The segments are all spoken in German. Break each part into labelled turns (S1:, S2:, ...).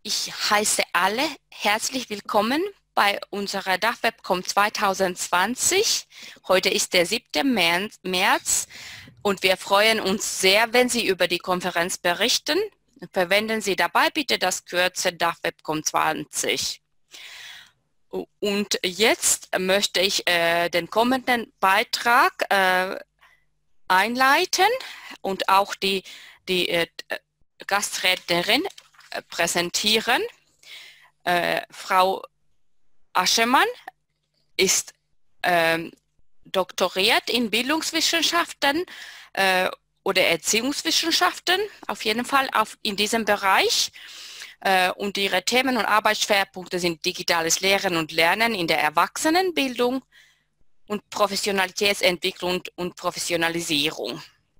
S1: Ich heiße alle herzlich willkommen bei unserer DachWebCom 2020. Heute ist der 7. März und wir freuen uns sehr, wenn Sie über die Konferenz berichten. Verwenden Sie dabei bitte das Kürzel DachWebCom 20. Und jetzt möchte ich den kommenden Beitrag einleiten und auch die Gastrednerin präsentieren. Frau Aschemann ist doktoriert in Bildungswissenschaften oder Erziehungswissenschaften, auf jeden Fall in diesem Bereich. Und ihre Themen und Arbeitsschwerpunkte sind digitales Lehren und Lernen in der Erwachsenenbildung und Professionalitätsentwicklung und Professionalisierung.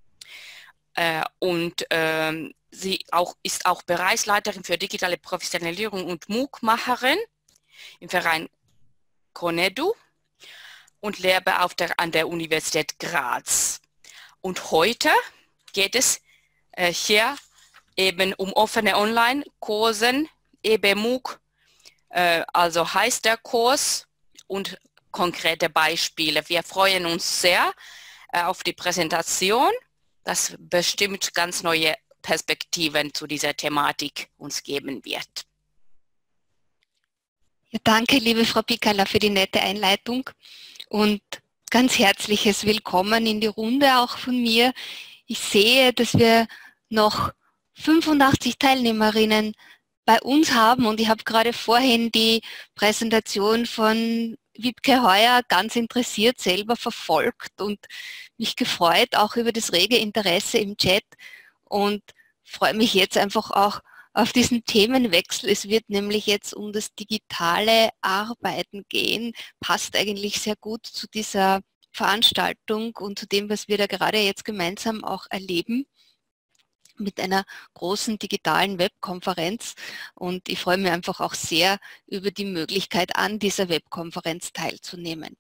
S1: Sie ist auch Bereichsleiterin für digitale Professionalisierung und MOOC-Macherin im Verein CONEDU und Lehrbeauftragte an der Universität Graz. Und heute geht es hier eben um offene Online-Kursen, MOOC, also heißt der Kurs und konkrete Beispiele. Wir freuen uns sehr auf die Präsentation, das bestimmt ganz neue Perspektiven zu dieser Thematik uns geben wird.
S2: Ja, danke, liebe Frau Pikala, für die nette Einleitung und ganz herzliches Willkommen in die Runde auch von mir. Ich sehe, dass wir noch 85 Teilnehmerinnen bei uns haben und ich habe gerade vorhin die Präsentation von Wiebke Heuer ganz interessiert selber verfolgt und mich gefreut, auch über das rege Interesse im Chat und freue mich jetzt einfach auch auf diesen Themenwechsel. Es wird nämlich jetzt um das digitale Arbeiten gehen, passt eigentlich sehr gut zu dieser Veranstaltung und zu dem, was wir da gerade jetzt gemeinsam auch erleben mit einer großen digitalen Webkonferenz und ich freue mich einfach auch sehr über die Möglichkeit, an dieser Webkonferenz teilzunehmen.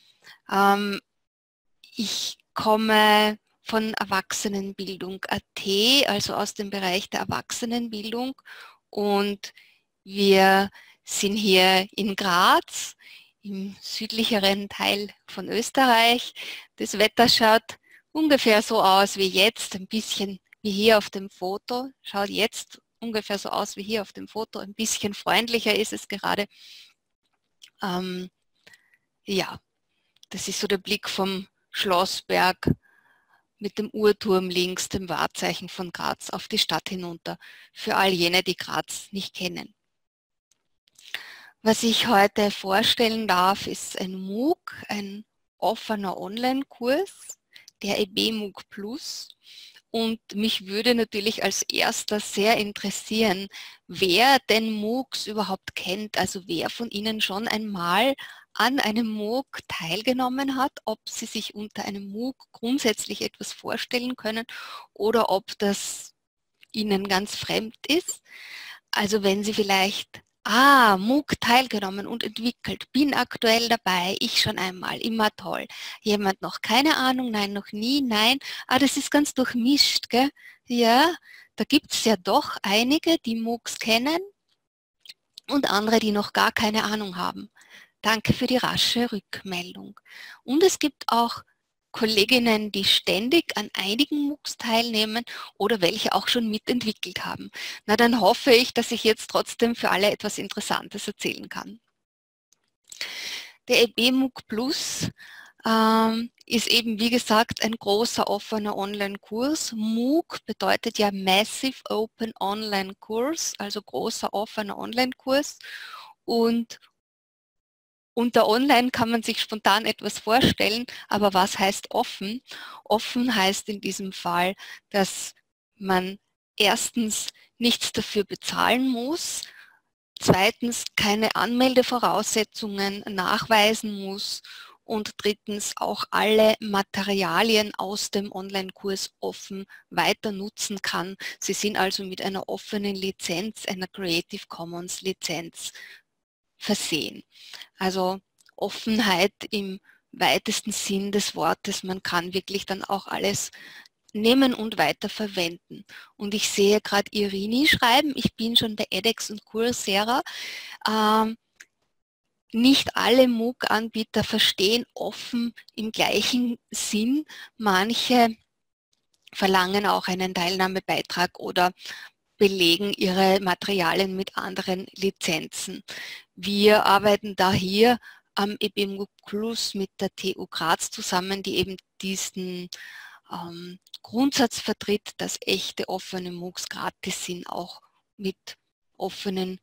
S2: Ich komme von Erwachsenenbildung.at, also aus dem Bereich der Erwachsenenbildung und wir sind hier in Graz, im südlicheren Teil von Österreich. Das Wetter schaut ungefähr so aus wie jetzt, ein bisschen wie hier auf dem Foto, schaut jetzt ungefähr so aus wie hier auf dem Foto, ein bisschen freundlicher ist es gerade. Ja, das ist so der Blick vom Schlossberg mit dem Uhrturm links, dem Wahrzeichen von Graz auf die Stadt hinunter, für all jene, die Graz nicht kennen. Was ich heute vorstellen darf, ist ein MOOC, ein offener Online-Kurs, der EB-MOOC Plus. Und mich würde natürlich als erster sehr interessieren, wer denn MOOCs überhaupt kennt, also wer von Ihnen schon einmal an einem MOOC teilgenommen hat, ob Sie sich unter einem MOOC grundsätzlich etwas vorstellen können oder ob das Ihnen ganz fremd ist. Also wenn Sie vielleicht MOOC teilgenommen und entwickelt, bin aktuell dabei, ich schon einmal, immer toll. Jemand noch keine Ahnung, nein, noch nie, nein. Das ist ganz durchmischt, gell? Ja, da gibt es ja doch einige, die MOOCs kennen und andere, die noch gar keine Ahnung haben. Danke für die rasche Rückmeldung. Und es gibt auch Kolleginnen, die ständig an einigen MOOCs teilnehmen oder welche auch schon mitentwickelt haben. Na, dann hoffe ich, dass ich jetzt trotzdem für alle etwas Interessantes erzählen kann. Der EB-MOOC Plus ist eben, wie gesagt, ein großer offener Online-Kurs. MOOC bedeutet ja Massive Open Online Course, also großer offener Online-Kurs. Und unter Online kann man sich spontan etwas vorstellen, aber was heißt offen? Offen heißt in diesem Fall, dass man erstens nichts dafür bezahlen muss, zweitens keine Anmeldevoraussetzungen nachweisen muss und drittens auch alle Materialien aus dem Online-Kurs offen weiter nutzen kann. Sie sind also mit einer offenen Lizenz, einer Creative Commons Lizenz versehen. Also Offenheit im weitesten Sinn des Wortes. Man kann wirklich dann auch alles nehmen und weiterverwenden. Und ich sehe gerade Irini schreiben, ich bin schon bei edX und Coursera. Nicht alle MOOC-Anbieter verstehen offen im gleichen Sinn. Manche verlangen auch einen Teilnahmebeitrag oder belegen ihre Materialien mit anderen Lizenzen. Wir arbeiten da hier am EBMOOC Plus mit der TU Graz zusammen, die eben diesen Grundsatz vertritt, dass echte offene MOOCs gratis sind, auch mit offenen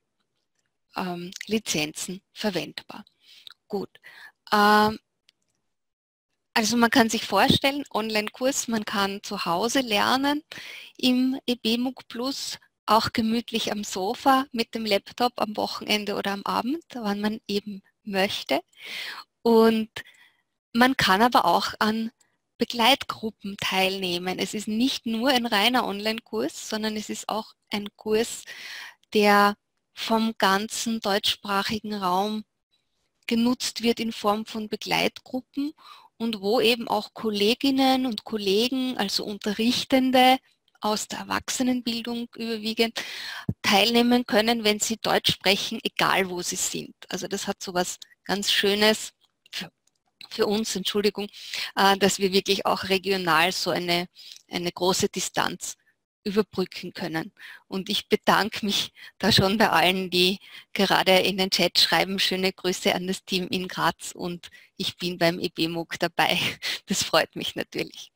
S2: Lizenzen verwendbar. Gut. Also man kann sich vorstellen, Online-Kurs, man kann zu Hause lernen im EBMOOC Plus, auch gemütlich am Sofa mit dem Laptop am Wochenende oder am Abend, wann man eben möchte. Und man kann aber auch an Begleitgruppen teilnehmen. Es ist nicht nur ein reiner Online-Kurs, sondern es ist auch ein Kurs, der vom ganzen deutschsprachigen Raum genutzt wird in Form von Begleitgruppen und wo eben auch Kolleginnen und Kollegen, also Unterrichtende aus der Erwachsenenbildung überwiegend, teilnehmen können, wenn sie Deutsch sprechen, egal wo sie sind. Also das hat so was ganz Schönes für uns, Entschuldigung, dass wir wirklich auch regional so eine große Distanz überbrücken können. Und ich bedanke mich da schon bei allen, die gerade in den Chat schreiben. Schöne Grüße an das Team in Graz und ich bin beim EBMOOC dabei. Das freut mich natürlich.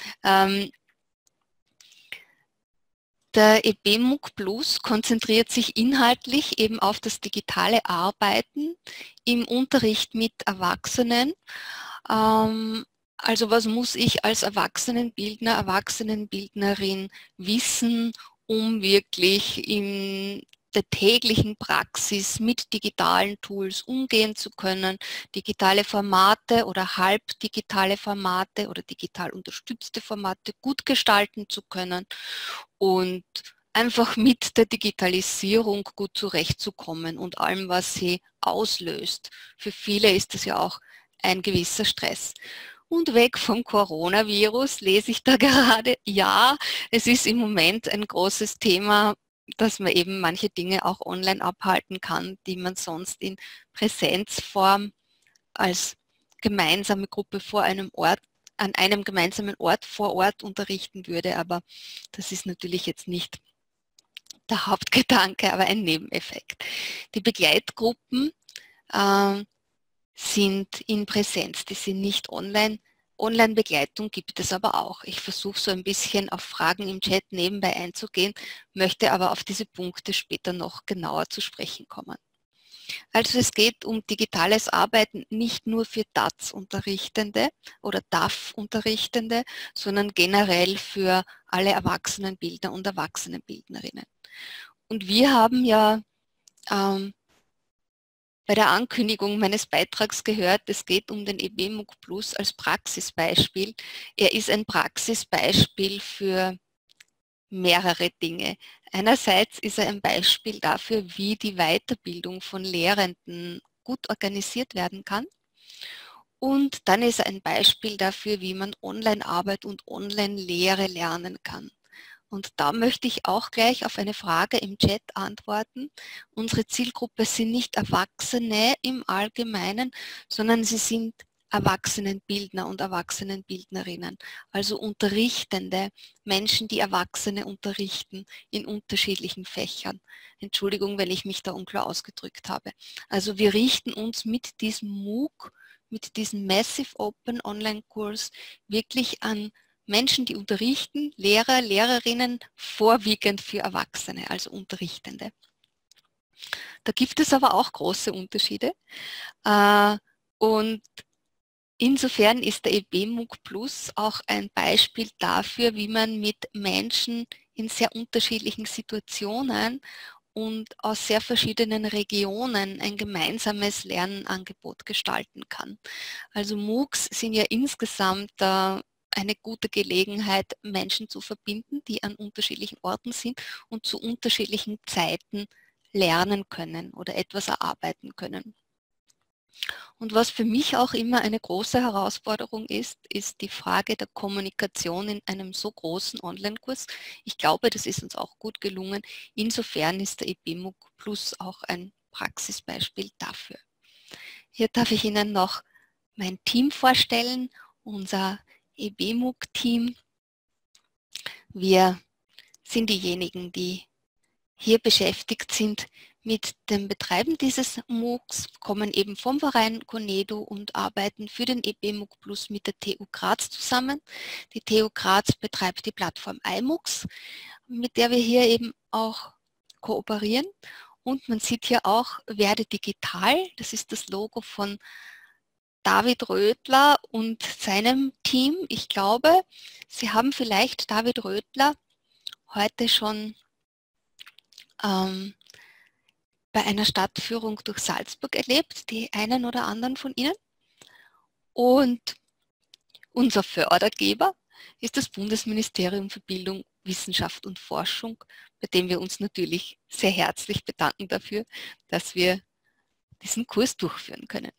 S2: Der EBMOOC Plus konzentriert sich inhaltlich eben auf das digitale Arbeiten im Unterricht mit Erwachsenen. Also was muss ich als Erwachsenenbildner, Erwachsenenbildnerin wissen, um wirklich in der täglichen Praxis mit digitalen Tools umgehen zu können, digitale Formate oder halbdigitale Formate oder digital unterstützte Formate gut gestalten zu können und einfach mit der Digitalisierung gut zurechtzukommen und allem, was sie auslöst. Für viele ist das ja auch ein gewisser Stress. Und weg vom Coronavirus lese ich da gerade, ja, es ist im Moment ein großes Thema, dass man eben manche Dinge auch online abhalten kann, die man sonst in Präsenzform als gemeinsame Gruppe vor einem Ort, an einem gemeinsamen Ort vor Ort unterrichten würde. Aber das ist natürlich jetzt nicht der Hauptgedanke, aber ein Nebeneffekt. Die Begleitgruppen sind in Präsenz, die sind nicht online. Online-Begleitung gibt es aber auch. Ich versuche so ein bisschen auf Fragen im Chat nebenbei einzugehen, möchte aber auf diese Punkte später noch genauer zu sprechen kommen. Also es geht um digitales Arbeiten nicht nur für DAZ-Unterrichtende oder DAF-Unterrichtende, sondern generell für alle Erwachsenenbildner und Erwachsenenbildnerinnen. Und wir haben ja bei der Ankündigung meines Beitrags gehört, es geht um den EBMOOC Plus als Praxisbeispiel. Er ist ein Praxisbeispiel für mehrere Dinge. Einerseits ist er ein Beispiel dafür, wie die Weiterbildung von Lehrenden gut organisiert werden kann. Und dann ist er ein Beispiel dafür, wie man Online-Arbeit und Online-Lehre lernen kann. Und da möchte ich auch gleich auf eine Frage im Chat antworten. Unsere Zielgruppe sind nicht Erwachsene im Allgemeinen, sondern sie sind Erwachsenenbildner und Erwachsenenbildnerinnen, also Unterrichtende, Menschen, die Erwachsene unterrichten in unterschiedlichen Fächern. Entschuldigung, wenn ich mich da unklar ausgedrückt habe. Also wir richten uns mit diesem MOOC, mit diesem Massive Open Online-Kurs wirklich an Menschen, die unterrichten, Lehrer, Lehrerinnen, vorwiegend für Erwachsene, also Unterrichtende. Da gibt es aber auch große Unterschiede. Und insofern ist der EBMOOC Plus auch ein Beispiel dafür, wie man mit Menschen in sehr unterschiedlichen Situationen und aus sehr verschiedenen Regionen ein gemeinsames Lernangebot gestalten kann. Also MOOCs sind ja insgesamt eine gute Gelegenheit, Menschen zu verbinden, die an unterschiedlichen Orten sind und zu unterschiedlichen Zeiten lernen können oder etwas erarbeiten können. Und was für mich auch immer eine große Herausforderung ist, ist die Frage der Kommunikation in einem so großen Online-Kurs. Ich glaube, das ist uns auch gut gelungen. Insofern ist der EBMUG Plus auch ein Praxisbeispiel dafür. Hier darf ich Ihnen noch mein Team vorstellen, unser EBMUG-Team. Wir sind diejenigen, die hier beschäftigt sind mit dem Betreiben dieses MOOCs, kommen eben vom Verein Conedo und arbeiten für den EBMUG Plus mit der TU Graz zusammen. Die TU Graz betreibt die Plattform iMOOCs, mit der wir hier eben auch kooperieren. Und man sieht hier auch Werde Digital, das ist das Logo von David Rödler und seinem Team. Ich glaube, Sie haben vielleicht David Rödler heute schon bei einer Stadtführung durch Salzburg erlebt, die einen oder anderen von Ihnen. Und unser Fördergeber ist das Bundesministerium für Bildung, Wissenschaft und Forschung, bei dem wir uns natürlich sehr herzlich bedanken dafür, dass wir diesen Kurs durchführen können.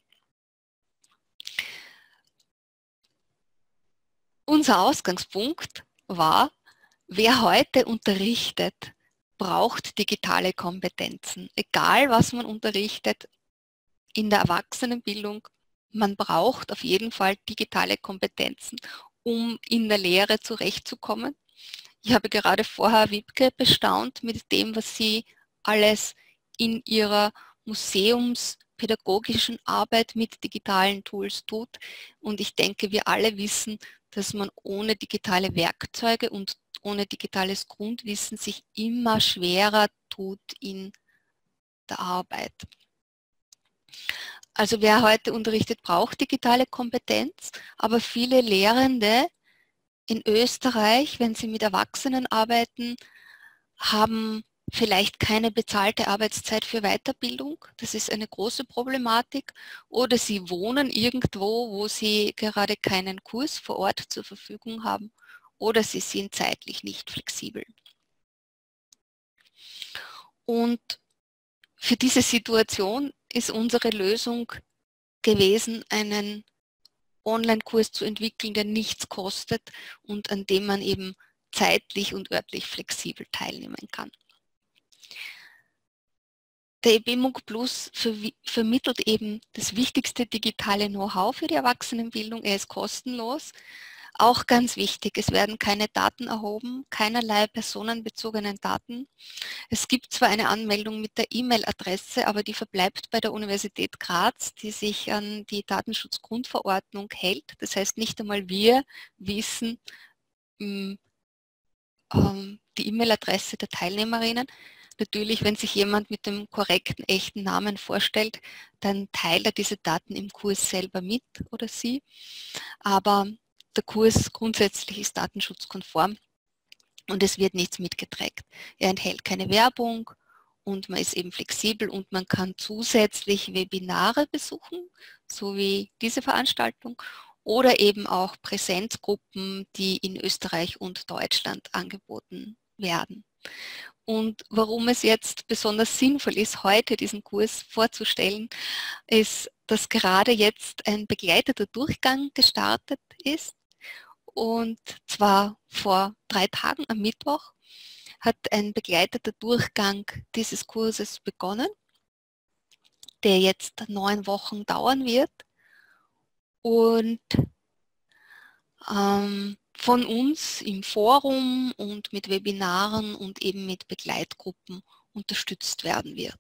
S2: Unser Ausgangspunkt war, wer heute unterrichtet, braucht digitale Kompetenzen. Egal, was man unterrichtet in der Erwachsenenbildung, man braucht auf jeden Fall digitale Kompetenzen, um in der Lehre zurechtzukommen. Ich habe gerade vorher Wiebke bestaunt mit dem, was sie alles in ihrer museumspädagogischen Arbeit mit digitalen Tools tut. Und ich denke, wir alle wissen, dass man ohne digitale Werkzeuge und ohne digitales Grundwissen sich immer schwerer tut in der Arbeit. Also wer heute unterrichtet, braucht digitale Kompetenz, aber viele Lehrende in Österreich, wenn sie mit Erwachsenen arbeiten, haben vielleicht keine bezahlte Arbeitszeit für Weiterbildung. Das ist eine große Problematik. Oder sie wohnen irgendwo, wo sie gerade keinen Kurs vor Ort zur Verfügung haben. Oder sie sind zeitlich nicht flexibel. Und für diese Situation ist unsere Lösung gewesen, einen Online-Kurs zu entwickeln, der nichts kostet und an dem man eben zeitlich und örtlich flexibel teilnehmen kann. Der EBMUG Plus vermittelt eben das wichtigste digitale Know-how für die Erwachsenenbildung. Er ist kostenlos. Auch ganz wichtig, es werden keine Daten erhoben, keinerlei personenbezogenen Daten. Es gibt zwar eine Anmeldung mit der E-Mail-Adresse, aber die verbleibt bei der Universität Graz, die sich an die Datenschutzgrundverordnung hält. Das heißt, nicht einmal wir wissen die E-Mail-Adresse der Teilnehmerinnen. Natürlich, wenn sich jemand mit dem korrekten, echten Namen vorstellt, dann teilt er diese Daten im Kurs selber mit oder sie. Aber der Kurs grundsätzlich ist datenschutzkonform und es wird nichts mitgetrackt. Er enthält keine Werbung und man ist eben flexibel und man kann zusätzlich Webinare besuchen, so wie diese Veranstaltung, oder eben auch Präsenzgruppen, die in Österreich und Deutschland angeboten werden. Und warum es jetzt besonders sinnvoll ist, heute diesen Kurs vorzustellen, ist, dass gerade jetzt ein begleiteter Durchgang gestartet ist. Und zwar vor 3 Tagen am Mittwoch hat ein begleiteter Durchgang dieses Kurses begonnen, der jetzt 9 Wochen dauern wird und von uns im Forum und mit Webinaren und eben mit Begleitgruppen unterstützt werden wird.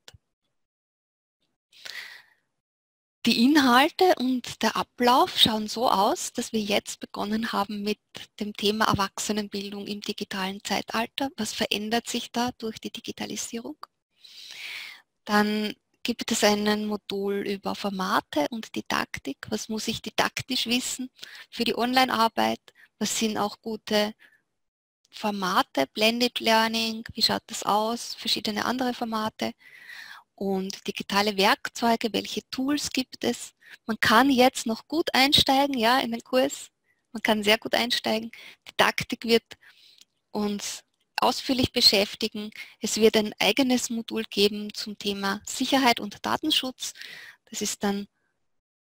S2: Die Inhalte und der Ablauf schauen so aus, dass wir jetzt begonnen haben mit dem Thema Erwachsenenbildung im digitalen Zeitalter. Was verändert sich da durch die Digitalisierung? Dann gibt es ein Modul über Formate und Didaktik. Was muss ich didaktisch wissen für die Online-Arbeit? Was sind auch gute Formate? Blended Learning, wie schaut das aus? Verschiedene andere Formate. Und digitale Werkzeuge, welche Tools gibt es? Man kann jetzt noch gut einsteigen, ja, in den Kurs. Man kann sehr gut einsteigen. Didaktik wird uns ausführlich beschäftigen. Es wird ein eigenes Modul geben zum Thema Sicherheit und Datenschutz. Das ist dann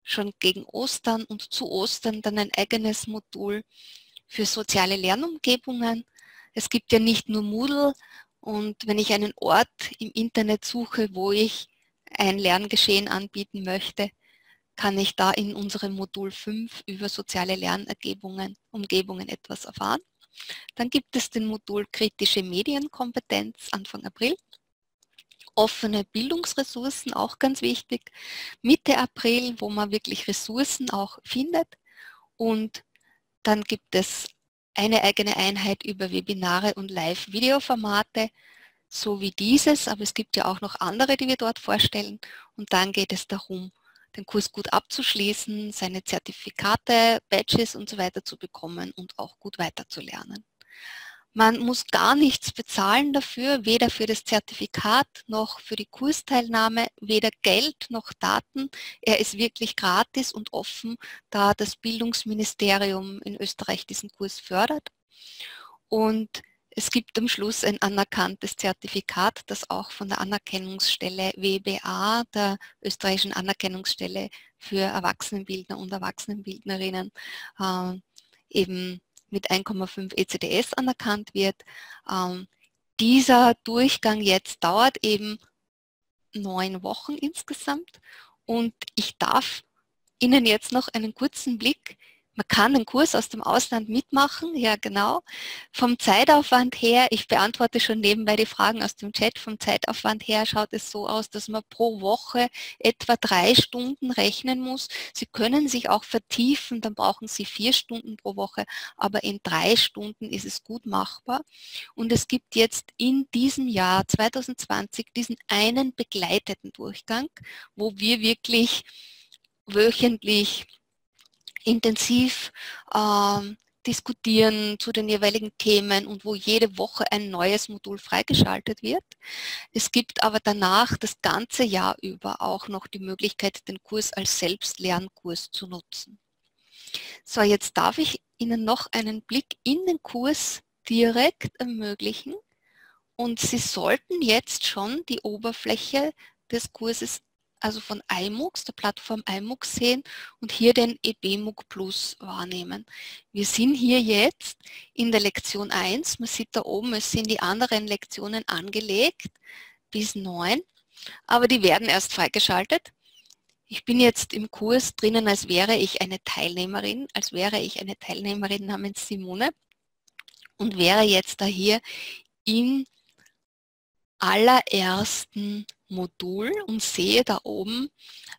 S2: schon gegen Ostern und zu Ostern dann ein eigenes Modul für soziale Lernumgebungen. Es gibt ja nicht nur Moodle, und wenn ich einen Ort im Internet suche, wo ich ein Lerngeschehen anbieten möchte, kann ich da in unserem Modul 5 über soziale Umgebungen etwas erfahren. Dann gibt es den Modul kritische Medienkompetenz Anfang April. Offene Bildungsressourcen, auch ganz wichtig, Mitte April, wo man wirklich Ressourcen auch findet. Und dann gibt es eine eigene Einheit über Webinare und Live-Videoformate, so wie dieses, aber es gibt ja auch noch andere, die wir dort vorstellen. Und dann geht es darum, den Kurs gut abzuschließen, seine Zertifikate, Badges und so weiter zu bekommen und auch gut weiterzulernen. Man muss gar nichts bezahlen dafür, weder für das Zertifikat noch für die Kursteilnahme, weder Geld noch Daten. Er ist wirklich gratis und offen, da das Bildungsministerium in Österreich diesen Kurs fördert. Und es gibt am Schluss ein anerkanntes Zertifikat, das auch von der Anerkennungsstelle WBA, der österreichischen Anerkennungsstelle für Erwachsenenbildner und Erwachsenenbildnerinnen, eben mit 1,5 ECTS anerkannt wird. Dieser Durchgang jetzt dauert eben 9 Wochen insgesamt, und ich darf Ihnen jetzt noch einen kurzen Blick. Man kann den Kurs aus dem Ausland mitmachen, ja genau. Vom Zeitaufwand her, ich beantworte schon nebenbei die Fragen aus dem Chat, vom Zeitaufwand her schaut es so aus, dass man pro Woche etwa 3 Stunden rechnen muss. Sie können sich auch vertiefen, dann brauchen Sie 4 Stunden pro Woche, aber in 3 Stunden ist es gut machbar. Und es gibt jetzt in diesem Jahr 2020 diesen einen begleiteten Durchgang, wo wir wirklich wöchentlich intensiv diskutieren zu den jeweiligen Themen und wo jede Woche ein neues Modul freigeschaltet wird. Es gibt aber danach das ganze Jahr über auch noch die Möglichkeit, den Kurs als Selbstlernkurs zu nutzen. So, jetzt darf ich Ihnen noch einen Blick in den Kurs direkt ermöglichen, und Sie sollten jetzt schon die Oberfläche des Kurses, also von iMOOCs, der Plattform iMOOCs sehen und hier den eBMOOC Plus wahrnehmen. Wir sind hier jetzt in der Lektion 1. Man sieht da oben, es sind die anderen Lektionen angelegt bis 9, aber die werden erst freigeschaltet. Ich bin jetzt im Kurs drinnen, als wäre ich eine Teilnehmerin namens Simone, und wäre jetzt da hier im allerersten Modul und sehe da oben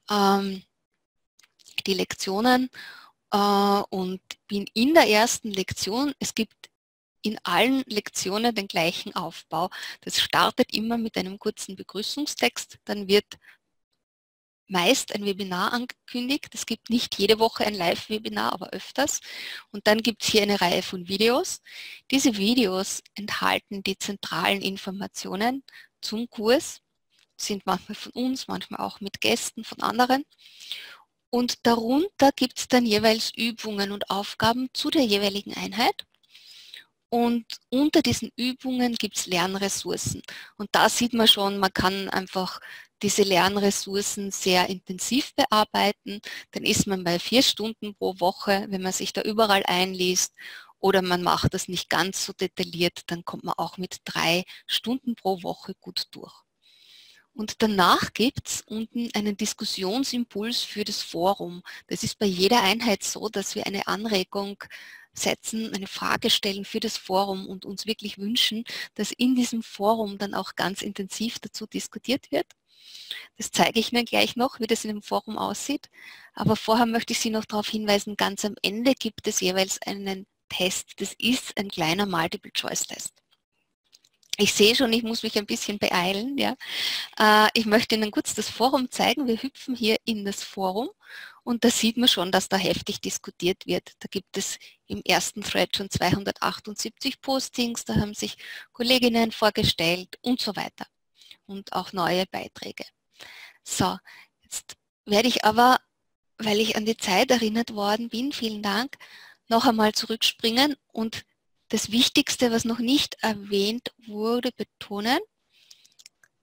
S2: die Lektionen und bin in der ersten Lektion. Es gibt in allen Lektionen den gleichen Aufbau. Das startet immer mit einem kurzen Begrüßungstext, dann wird meist ein Webinar angekündigt. Es gibt nicht jede Woche ein Live-Webinar, aber öfters. Und dann gibt es hier eine Reihe von Videos. Diese Videos enthalten die zentralen Informationen zum Kurs, sind manchmal von uns, manchmal auch mit Gästen von anderen. Und darunter gibt es dann jeweils Übungen und Aufgaben zu der jeweiligen Einheit. Und unter diesen Übungen gibt es Lernressourcen. Und da sieht man schon, man kann einfach diese Lernressourcen sehr intensiv bearbeiten. Dann ist man bei 4 Stunden pro Woche, wenn man sich da überall einliest. Oder man macht das nicht ganz so detailliert, dann kommt man auch mit 3 Stunden pro Woche gut durch. Und danach gibt es unten einen Diskussionsimpuls für das Forum. Das ist bei jeder Einheit so, dass wir eine Anregung setzen, eine Frage stellen für das Forum und uns wirklich wünschen, dass in diesem Forum dann auch ganz intensiv dazu diskutiert wird. Das zeige ich Ihnen gleich noch, wie das in dem Forum aussieht. Aber vorher möchte ich Sie noch darauf hinweisen, ganz am Ende gibt es jeweils einen Test. Das ist ein kleiner Multiple-Choice-Test. Ich sehe schon, ich muss mich ein bisschen beeilen. Ja. Ich möchte Ihnen kurz das Forum zeigen. Wir hüpfen hier in das Forum und da sieht man schon, dass da heftig diskutiert wird. Da gibt es im ersten Thread schon 278 Postings, da haben sich Kolleginnen vorgestellt und so weiter und auch neue Beiträge. So, jetzt werde ich aber, weil ich an die Zeit erinnert worden bin, vielen Dank, noch einmal zurückspringen und das Wichtigste, was noch nicht erwähnt wurde, betonen.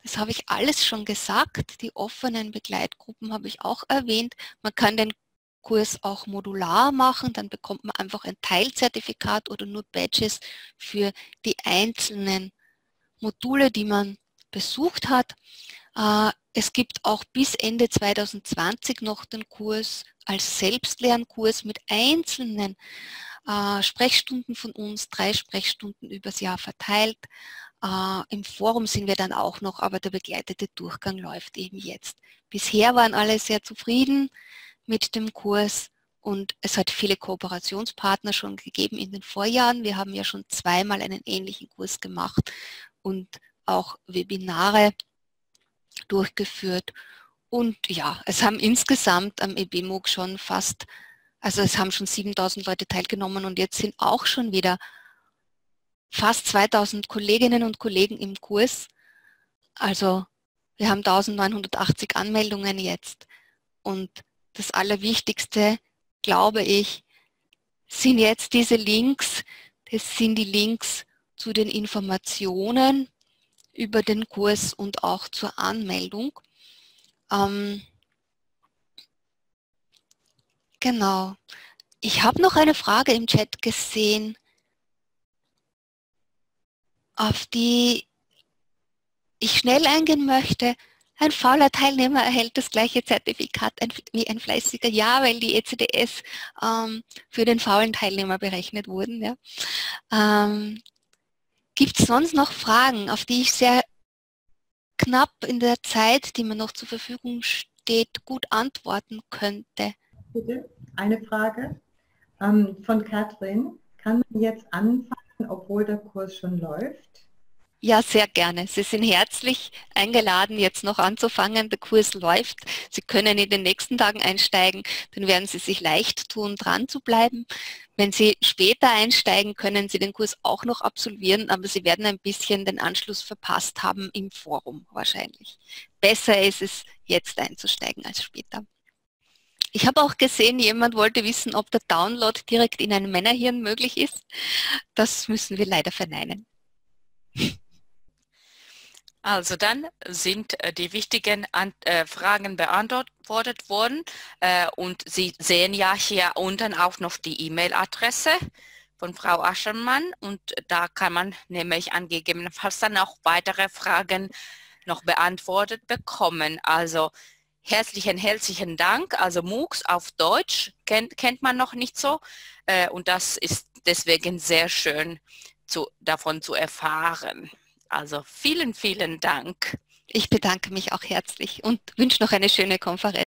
S2: Das habe ich alles schon gesagt. Die offenen Begleitgruppen habe ich auch erwähnt. Man kann den Kurs auch modular machen, dann bekommt man einfach ein Teilzertifikat oder nur Badges für die einzelnen Module, die man besucht hat. Es gibt auch bis Ende 2020 noch den Kurs als Selbstlernkurs mit einzelnen Sprechstunden von uns, 3 Sprechstunden übers Jahr verteilt. Im Forum sind wir dann auch noch, aber der begleitete Durchgang läuft eben jetzt. Bisher waren alle sehr zufrieden mit dem Kurs und es hat viele Kooperationspartner schon gegeben in den Vorjahren. Wir haben ja schon zweimal einen ähnlichen Kurs gemacht und auch Webinare durchgeführt. Und ja, es haben insgesamt am EBMUG schon es haben schon 7.000 Leute teilgenommen und jetzt sind auch schon wieder fast 2.000 Kolleginnen und Kollegen im Kurs. Also wir haben 1.980 Anmeldungen jetzt. Und das Allerwichtigste, glaube ich, sind jetzt diese Links. Das sind die Links zu den Informationen über den Kurs und auch zur Anmeldung. Genau. Ich habe noch eine Frage im Chat gesehen, auf die ich schnell eingehen möchte. Ein fauler Teilnehmer erhält das gleiche Zertifikat wie ein fleißiger. Ja, weil die ECDS für den faulen Teilnehmer berechnet wurden. Ja. Gibt es sonst noch Fragen, auf die ich sehr knapp in der Zeit, die mir noch zur Verfügung steht, gut antworten könnte?
S3: Bitte, eine Frage von Katrin. Kann man jetzt anfangen, obwohl der Kurs schon läuft?
S2: Ja, sehr gerne. Sie sind herzlich eingeladen, jetzt noch anzufangen. Der Kurs läuft. Sie können in den nächsten Tagen einsteigen. Dann werden Sie sich leicht tun, dran zu bleiben. Wenn Sie später einsteigen, können Sie den Kurs auch noch absolvieren, aber Sie werden ein bisschen den Anschluss verpasst haben im Forum wahrscheinlich. Besser ist es, jetzt einzusteigen als später. Ich habe auch gesehen, jemand wollte wissen, ob der Download direkt in einem Männerhirn möglich ist. Das müssen wir leider verneinen.
S1: Also dann sind die wichtigen Fragen beantwortet worden und Sie sehen ja hier unten auch noch die E-Mail-Adresse von Frau Aschermann und da kann man nämlich gegebenenfalls dann auch weitere Fragen noch beantwortet bekommen. Also herzlichen Dank. Also MOOCs auf Deutsch kennt man noch nicht so und das ist deswegen sehr schön davon zu erfahren. Also vielen Dank.
S2: Ich bedanke mich auch herzlich und wünsche noch eine schöne Konferenz.